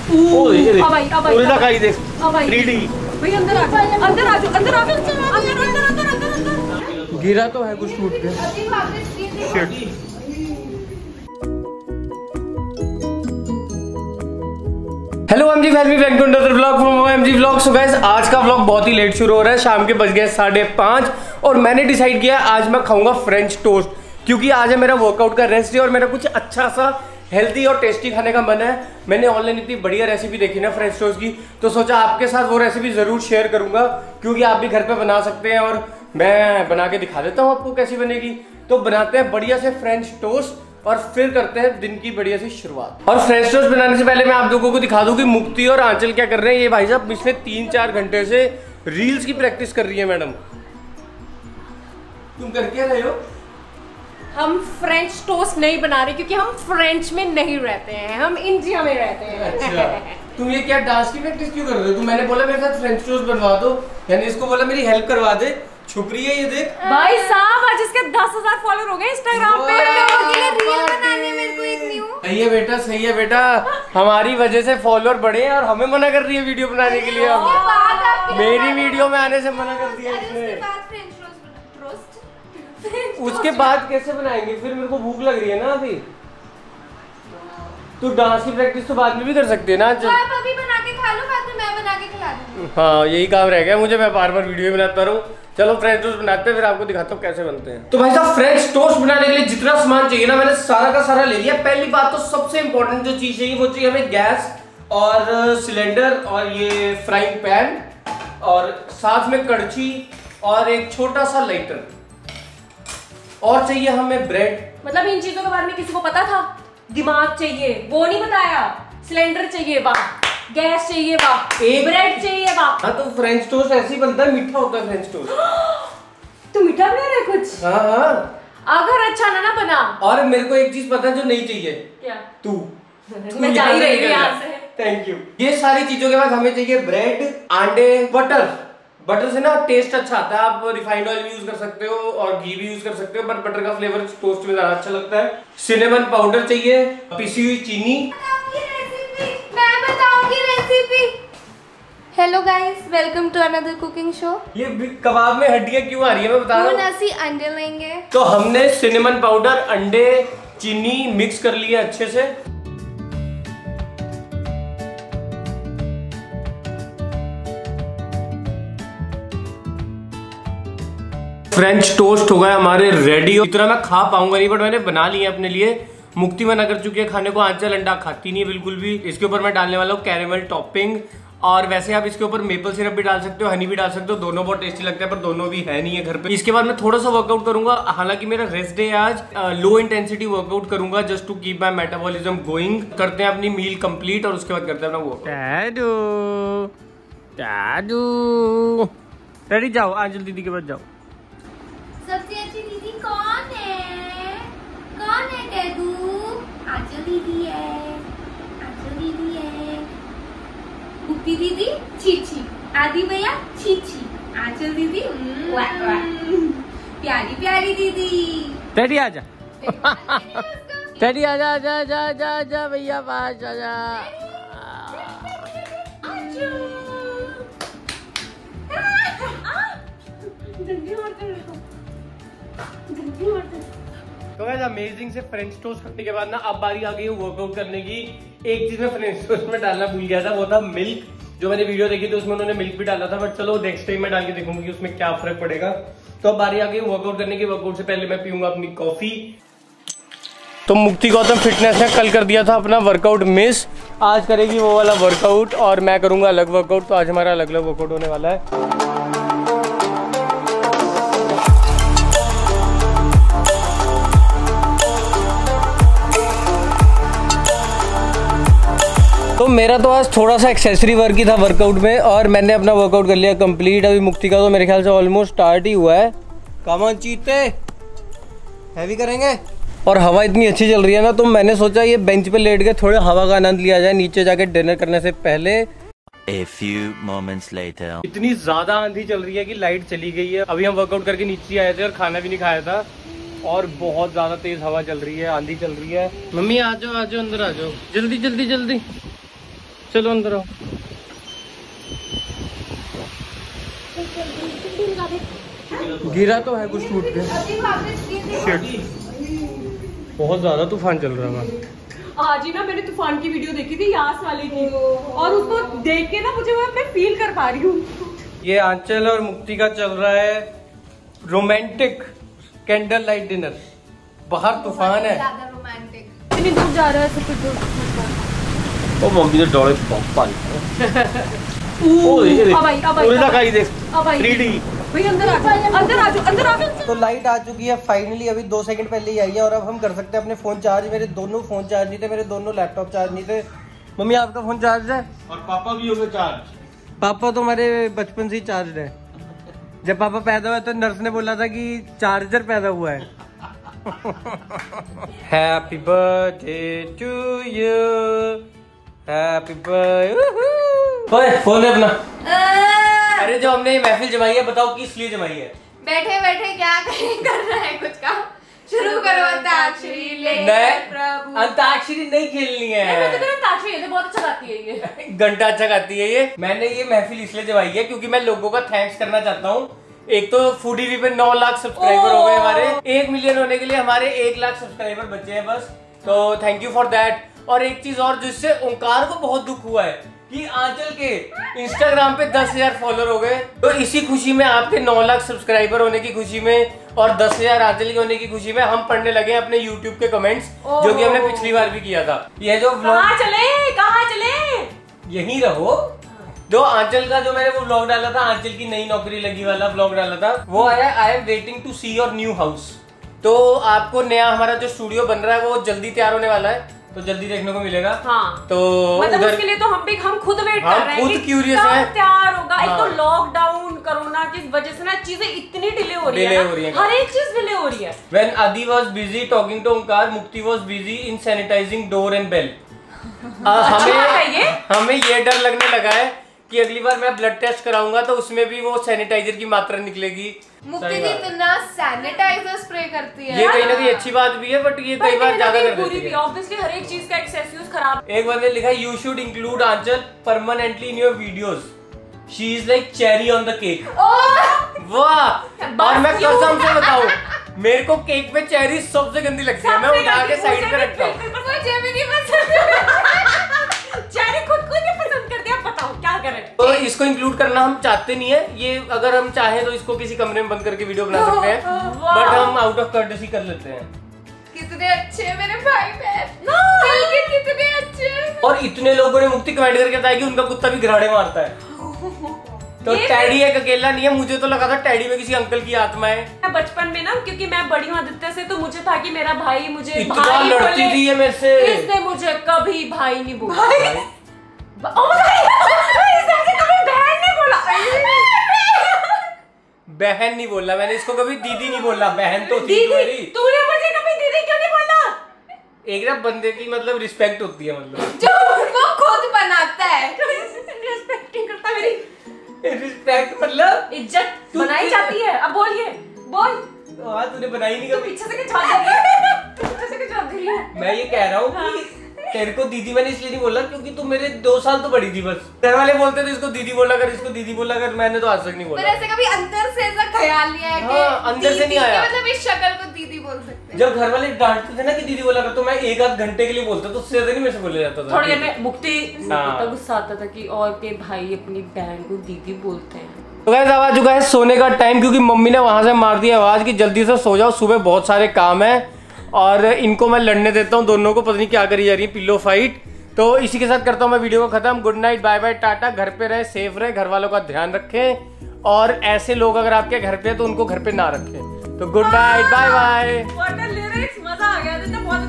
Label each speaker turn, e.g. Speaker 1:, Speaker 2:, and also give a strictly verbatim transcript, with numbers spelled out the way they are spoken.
Speaker 1: ओ ये देख,
Speaker 2: अब आई, अब आई,
Speaker 1: उल्टा खाई देख,
Speaker 2: अब आई।
Speaker 1: Three D.
Speaker 2: भाई अंदर आ जाओ, अंदर आ जाओ, अंदर आ जाओ, अंदर अंदर अंदर अंदर अंदर।
Speaker 1: गिरा तो है कुछ टूट के। Hello MG welcome back to another vlog from MG vlog. So guys आज का व्लॉग बहुत ही लेट शुरू हो रहा है, शाम के बज गए साढ़े पाँच और मैंने डिसाइड किया आज मैं खाऊंगा फ्रेंच टोस्ट, क्योंकि आज है मेरा वर्कआउट का रेस्ट डे और मेरा कुछ अच्छा सा हेल्दी और टेस्टी खाने का मन है। मैंने ऑनलाइन इतनी बढ़िया रेसिपी देखी ना फ्रेंच टोस्ट की, तो सोचा आपके साथ वो रेसिपी जरूर शेयर करूंगा, क्योंकि आप भी घर पे बना सकते हैं और मैं बना के दिखा देता हूँ आपको कैसी बनेगी। तो बनाते हैं बढ़िया से फ्रेंच टोस्ट और फिर करते हैं दिन की बढ़िया सी शुरुआत। और फ्रेंच टोस्ट बनाने से पहले मैं आप लोगों को दिखा दूं कि मुक्ति और आंचल क्या कर रहे हैं। ये भाई साहब पिछले तीन चार घंटे से रील्स की प्रैक्टिस कर रही है। मैडम तुम कर क्या रहे हो?
Speaker 2: हम फ्रेंच टोस्ट नहीं बना रहे क्योंकि हम फ्रेंच में नहीं रहते हैं, हम इंडिया में रहते हैं।
Speaker 1: अच्छा तुम ये क्या डांस की प्रैक्टिस क्यों कर रहे हो? तुम मैंने बोला मेरे साथ फ्रेंच टोस्ट बनवा दो, यानी इसको बोला मेरी हेल्प करवा दे, छुप रही है ये देख।
Speaker 2: भाई साहब आज इसके दस हजार फॉलोअर हो गए इंस्टाग्राम पे। लोगों के लिए रील बनानी है मेरे को एक न्यू।
Speaker 1: सही है बेटा, सही है बेटा, हमारी वजह से फॉलोअर बढ़े हैं और हमें मना कर रही है वीडियो बनाने के लिए। अब मेरी वीडियो में आने से मना कर दिया इसने। उसके बाद कैसे बनाएंगे? फिर मेरे को भूख लग रही है ना अभी। तू डांस की प्रैक्टिस तो बाद में भी कर सकती है ना।
Speaker 3: तो आप अभी बना के खा लो, बाद में मैं बना के खिला दूंगी।
Speaker 1: हाँ यही काम रह गया मुझे, मैं बार बार वीडियो बनाता रहूं। चलो फ्रेंच टोस्ट बनाते हैं, फिर आपको दिखाता हूँ कैसे बनते हैं। तो भाई साहब फ्रेंच टोस्ट बनाने के लिए जितना सामान चाहिए ना मैंने सारा का सारा ले लिया। पहली बात तो सबसे इंपॉर्टेंट जो चीज चाहिए वो चाहिए हमें गैस और सिलेंडर और ये फ्राइंग पैन और साथ में कड़छी और एक छोटा सा लाइटर, और चाहिए हमें ब्रेड।
Speaker 2: मतलब इन चीजों के बारे में किसी को पता था? दिमाग चाहिए वो नहीं बताया। सिलेंडर चाहिए वाह, गैस चाहिए वाह, एक ब्रेड चाहिए वाह।
Speaker 1: हाँ तो फ्रेंच टोस्ट ऐसे ही बनता है, मीठा होता है फ्रेंच टोस्ट।
Speaker 2: तू मीठा बना रहा है कुछ?
Speaker 1: हाँ हाँ।
Speaker 2: अगर अच्छा ना ना बना।
Speaker 1: और मेरे को एक चीज पता है जो नहीं चाहिए।
Speaker 2: क्या?
Speaker 1: तू
Speaker 2: मैं जा ही रही हूँ यहाँ से।
Speaker 1: Thank you. ये सारी चीजों के बाद हमें चाहिए ब्रेड, अंडे, बटर। बटर से ना टेस्ट अच्छा आता है। आप रिफाइंड ऑयल भी यूज कर सकते हो और घी भी यूज कर सकते हो, बट बटर का फ्लेवर टोस्ट में ज्यादा अच्छा लगता है। सिनेमन पाउडर चाहिए, पिसी हुई चीनी।
Speaker 3: मैं बताऊंगी recipe. Hello guys, welcome to another cooking show.
Speaker 1: ये कबाब में हड्डियां क्यों आ रही है मैं बता रहा हूँ।
Speaker 3: नसी अंडे लेंगे।
Speaker 1: तो हमने सिनेमन पाउडर, अंडे, चीनी मिक्स कर लिया अच्छे से। फ्रेंच टोस्ट हो गए हमारे रेडी। इतना मैं खा पाऊंगा नहीं, बट मैंने बना लिया अपने लिए। मुक्ति मना कर चुकी है खाने को, आंचल अंडा खाती नहीं है बिल्कुल भी। इसके ऊपर मैं डालने वाला हूँ कैरेमल टॉपिंग, और वैसे आप इसके ऊपर मेपल सिरप भी डाल सकते हो, हनी भी डाल सकते हो, दोनों बहुत टेस्टी लगता है, पर दोनों भी है नहीं है घर पे। इसके बाद मैं थोड़ा सा वर्कआउट करूंगा, हालांकि मेरा रेस्ट डे आज। लो इंटेंसिटी वर्कआउट करूंगा just to keep my metabolism going. करते हैं अपनी मील कंप्लीट और उसके बाद करते हैं अपना वर्कआउट। रेडी जाओ, आंचल दीदी के पास जाओ।
Speaker 3: सबसे अच्छी दीदी कौन है? कौन है टेडू? आंचल दीदी है, आंचल दीदी है, मुक्ति दीदी चीची, आदि भैया चीची, आंचल दीदी वाह वाह, प्यारी प्यारी दीदी।
Speaker 1: टेडी आजा, टेडी आजा, आजा आजा आजा आजा भैया पास आजा। तो गाइस अमेजिंग से फ्रेंच टोस्ट करने के बाद ना अब बारी आ गई है वर्कआउट करने की। एक चीज मैं फ्रेंच टोस्ट में डालना भूल गया था, वो था मिल्क। जो मैंने वीडियो देखी थी उसमें उन्होंने मिल्क भी डाला था, बट चलो नेक्स्ट टाइम मैं डाल के देखूंगी कि उसमें क्या फर्क पड़ेगा। तो अब बारी आ गई वर्कआउट करने की। वर्कआउट से पहले मैं पीऊंगा अपनी कॉफी। तो मुक्ति गौतम फिटनेस ने कल कर दिया था अपना वर्कआउट मिस, आज करेगी वो वाला वर्कआउट और मैं करूंगा अलग वर्कआउट। तो आज हमारा अलग अलग वर्कआउट होने वाला है। तो मेरा तो आज थोड़ा सा एक्सेसरी वर्क ही था वर्कआउट में, और मैंने अपना वर्कआउट कर लिया कंप्लीट। अभी मुक्ति का तो मेरे ख्याल से ऑलमोस्ट स्टार्ट ही हुआ है। कमान चीते हैवी करेंगे। और हवा इतनी अच्छी चल रही है ना, तो मैंने सोचा ये बेंच पे लेट के थोड़े हवा का आनंद लिया जाए नीचे जाके डिनर करने से पहले।
Speaker 4: A few moments later.
Speaker 1: इतनी ज्यादा आंधी चल रही है कि लाइट चली गई है। अभी हम वर्कआउट करके नीचे आए थे और खाना भी नहीं खाया था, और बहुत ज्यादा तेज हवा चल रही है, आंधी चल रही है। मम्मी आ जाओ आ जाओ अंदर आ जाओ, जल्दी जल्दी जल्दी। चलो अंदर आओ। गिरा तो है कुछ टूट के। बहुत ज्यादा तूफान चल रहा है।
Speaker 2: आज ही ना मैंने तूफान की वीडियो देखी थी यास वाले की, और उसको देख के ना मुझे मैं फील कर पा रही हूँ।
Speaker 1: ये आंचल और मुक्ति का चल रहा है रोमांटिक कैंडल लाइट डिनर। बाहर तूफान है।
Speaker 3: ज्यादा रोमांटिक।
Speaker 2: इतनी दूर जा रहा है सब कुछ।
Speaker 5: ओ मम्मी ने डोले पंपा ओ ये देख
Speaker 2: अबाई अबाई
Speaker 5: पूरी लगाई देख
Speaker 2: अबाई
Speaker 5: थ्री डी
Speaker 2: भाई अंदर आ जाओ, अंदर आ जाओ, अंदर आ जाओ।
Speaker 1: तो लाइट आ चुकी है फाइनली, अभी दो सेकंड पहले ही आई है और अब हम कर सकते हैं अपने फोन चार्ज। मेरे दोनों फोन चार्ज नहीं थे, मेरे दोनों लैपटॉप चार्ज नहीं थे। मम्मी आपका फोन चार्ज है?
Speaker 5: और पापा भी हो गए चार्ज।
Speaker 1: पापा तो हमारे बचपन से ही चार्ज है। जब पापा पैदा हुआ तो नर्स ने बोला था कि चार्जर पैदा हुआ है। Happy birthday to you, happy birthday. Phone दे अपना। अरे जो हमने ये महफिल जमाई है, बताओ किस लिए जमाई है?
Speaker 3: बैठे बैठे क्या करें, करना है कुछ काम। शुरू करो अंताक्षरी ले प्रभु।
Speaker 1: अंताक्षरी नहीं खेलनी है।
Speaker 2: मैं तो अंताक्षरी है, बहुत अच्छा गाती है ये।
Speaker 1: घंटा अच्छा गाती है ये। मैंने ये महफिल इसलिए जमाई है क्योंकि मैं लोगों का थैंक्स करना चाहता हूँ। एक तो फूडी वी पे नौ लाख सब्सक्राइबर हो गए हमारे। एक मिलियन होने के लिए हमारे एक लाख सब्सक्राइबर बचे हैं बस। तो थैंक यू फॉर दैट। और एक चीज और जिससे ओंकार को बहुत दुख हुआ है कि आंचल के इंस्टाग्राम पे दस हजार फॉलोअर हो गए। तो इसी खुशी में, आपके नौ लाख सब्सक्राइबर होने की खुशी में और दस हजार आंचल के होने की खुशी में, हम पढ़ने लगे अपने यूट्यूब के कमेंट्स, जो कि हमने पिछली बार भी किया था। ये जो
Speaker 2: कहाँ चले कहाँ चले
Speaker 1: यहीं रहो। जो आंचल का जो मैंने वो व्लॉग डाला था, आंचल की नई नौकरी लगी वाला व्लॉग डाला था, वो आया I am waiting to see your new house. तो आपको नया हमारा जो स्टूडियो बन रहा है वो जल्दी तैयार होने वाला है, तो जल्दी देखने को मिलेगा।
Speaker 2: हाँ।
Speaker 1: तो
Speaker 2: मतलब उसके लिए तो हम भी हम खुद वेट कर रहे हैं,
Speaker 1: खुद क्यूरियस हैं
Speaker 2: तैयार होगा।
Speaker 1: हाँ।
Speaker 2: एक तो लॉकडाउन कोरोना की वजह से ना चीजें इतनी डिले हो रही
Speaker 1: डिले
Speaker 2: है,
Speaker 1: हो रही है,
Speaker 2: हर एक चीज डिले हो रही है।
Speaker 1: When Adi was busy talking to Omkar, Mukti was busy in sanitizing door and bell. हमें हमें ये डर लगने लगा है कि अगली बार मैं ब्लड टेस्ट कराऊंगा तो उसमें भी वो सैनिटाइजर की मात्रा निकलेगी।
Speaker 3: मुक्ति दी इतना सैनिटाइजर स्प्रे करती है।
Speaker 1: ये कहीं ना कहीं अच्छी बात भी है, बट ये कई बार ज्यादा कर देती है।
Speaker 2: ऑब्वियसली हर एक चीज का एक्सेस यूज खराब।
Speaker 1: एक बंदे लिखा है you should include Aanchal permanently in your videos, she is like cherry on the cake. वाह। और मैं कसम से बताऊं, मेरे को केक पे चेरी सबसे गंदी लगती है। मैं उठा के साइड पे रखता हूँ।
Speaker 3: मुझे भी नहीं पसंद।
Speaker 2: चेरी खुद को नहीं पसंद करती, आप बताओ क्या करें।
Speaker 1: तो इसको इंक्लूड करना हम चाहते नहीं है। ये अगर हम चाहें तो इसको किसी कमरे में बंद करके वीडियो बना सकते हैं, बट हम आउट ऑफ कर्टसी कर लेते हैं।
Speaker 3: कितने अच्छे मेरे भाई बहन, कितने अच्छे।
Speaker 1: और इतने लोगों ने मुक्ति कमेंट करके बताया कि उनका कुत्ता भी घराड़े मारता है। तो टैडी एक अकेला नहीं है। मुझे तो लगा था टैडी में किसी अंकल की आत्मा है।
Speaker 2: बचपन में ना, क्योंकि मैं बड़ी हूँ आदित्य से, तो मुझे था कि मेरा भाई मुझे
Speaker 1: इतना
Speaker 2: भाई
Speaker 1: लड़ती
Speaker 2: बोले।
Speaker 1: थी ये मेरे से।
Speaker 2: इसने मुझे कभी भाई नहीं बोला। ओ इसने मुझे कभी बहन नहीं बोला।
Speaker 1: बहन नहीं बोला मैंने इसको कभी, दीदी नहीं बोला। बहन तो थी
Speaker 2: दीदी,
Speaker 1: मेरी।
Speaker 2: तूने मुझे कभी दीदी क्यों नहीं बोला?
Speaker 1: एक ना बंदे की मतलब रिस्पेक्ट होती है, मतलब
Speaker 3: जो वो खुद बनाता है।
Speaker 2: रिस्पेक्ट नहीं करता मेरी।
Speaker 1: रिस्पेक्ट मतलब
Speaker 2: इज्जत बनाई जाती है। अब बोलिए, बोल।
Speaker 1: हाँ तूने बनाई नहीं
Speaker 2: तू
Speaker 1: कभी।
Speaker 2: पीछे से क्या जवाब दे रही है? तू पीछे से क्या जवाब दे रही है?
Speaker 1: मैं ये कह रहा हूँ कि तेरे को दीदी मैंने इसलिए नहीं बोला क्योंकि तू मेरे दो साल तो बड़ी थी बस। घर वाले बोलते थे इसको दीदी बोला कर, इसको दीदी बोला कर। मैंने तो आज तक नहीं बोला।
Speaker 3: पर ऐसे कभी अंदर से ऐसा ख्याल नहीं आया कि
Speaker 1: हाँ, अंदर से नहीं आया।
Speaker 3: मतलब इस शक्ल को दीदी बोल सकते हैं।
Speaker 1: जब घर वाले डांटते थे ना कि दीदी बोला कर, तो मैं एक आध घंटे के लिए बोलता, तो उससे ज्यादा नहीं मेरे से बोले जाता था।
Speaker 2: थोड़ी देर में मुक्ति
Speaker 1: हाँ।
Speaker 2: इतना गुस्सा आता था कि और के भाई अपनी बहन को दीदी बोलते हैं।
Speaker 1: तो गाइस अब आ चुका है सोने का टाइम, क्योंकि मम्मी ने वहां से मार दी आवाज कि जल्दी से सो जाओ, सुबह बहुत सारे काम है। और इनको मैं लड़ने देता हूँ दोनों को, पता नहीं क्या करी जा रही है, पिल्लो फाइट। तो इसी के साथ करता हूँ मैं वीडियो को खत्म। Good night, bye bye, tata. घर पे रहे, सेफ रहे, घर वालों का ध्यान रखें, और ऐसे लोग अगर आपके घर पे है तो उनको घर पे ना रखें। तो good night, bye bye.
Speaker 2: What a lyrics, मजा आ गया। बहुत